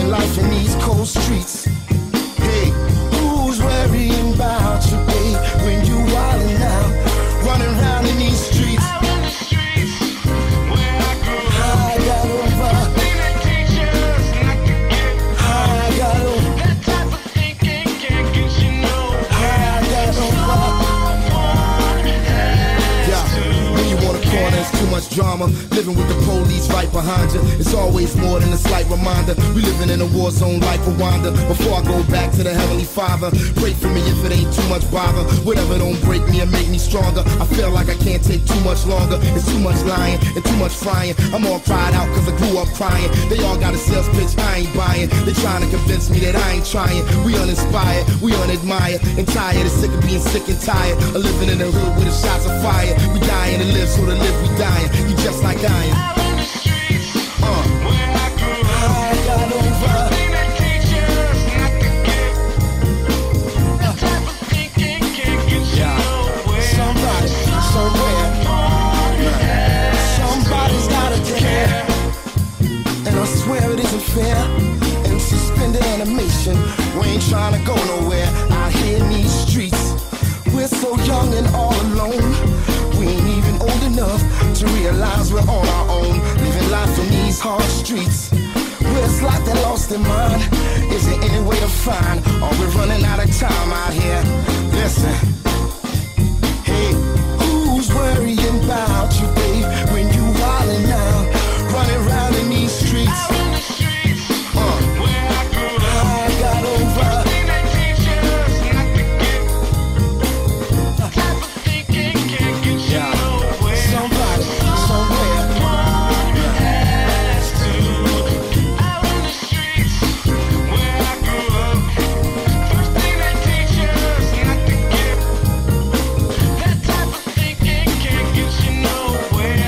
living life in these cold streets. Hey, who's worrying about you, babe, when you wildin' out, running around in these streets? Out in the streets, where I grew up. I got over. Thing that teachers not to get. I got over. That type of thinking can't get you nowhere. I got over. Someone has to When you on a corner, it's too much drama. Living with the police right behind you. It's always more than a slight reminder. We living in a war zone like Rwanda. Before I go back to the Heavenly Father, pray for me if it ain't too much bother. Whatever don't break me and make me stronger. I feel like I can't take too much longer. It's too much lying and too much frying. I'm all cried out cause I grew up crying. They all got a sales pitch I ain't buying. They trying to convince me that I ain't trying. We uninspired, we unadmired, and tired, sick of being sick and tired of living in the hood with the shots of fire. We dying to live, so to live we dying. You just like I am. out in the streets, where I grew up. I got over. Thing that teachers not to get. That type of thinking can't get you nowhere. Somebody, somewhere, somebody's gotta care. And I swear it isn't fair. In suspended animation, we ain't trying to go nowhere. Out here in these streets, we're so young and all alone. We ain't even old enough to realize we're on our own, living life in these hard streets. Where it's like they're lost their mind. Is there any way to find? Or we're running out of time out here? Listen. Hey, who's worrying about you, babe, when you wildin' out, running around in these streets? Out in the streets, where I grew up. I got over. Thing that teachers not to get. That type of thinking can't get you nowhere. Somebody, somewhere. Someone has to. Out in the streets, where I grew up. First thing that teachers not to get. That type of thinking can't get you nowhere.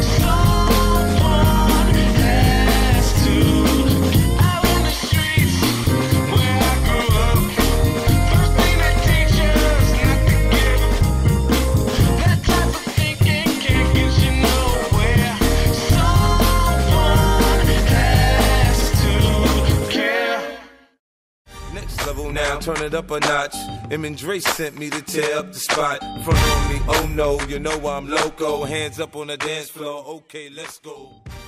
Someone has to. Out in the streets, where I grew up. First thing that teachers not to get. That type of thinking can't get you nowhere. Someone has to care. Next level now, turn it up a notch. Em and Dre sent me to tear up the spot. Front on me, oh no, you know I'm loco. Hands up on the dance floor, okay, let's go.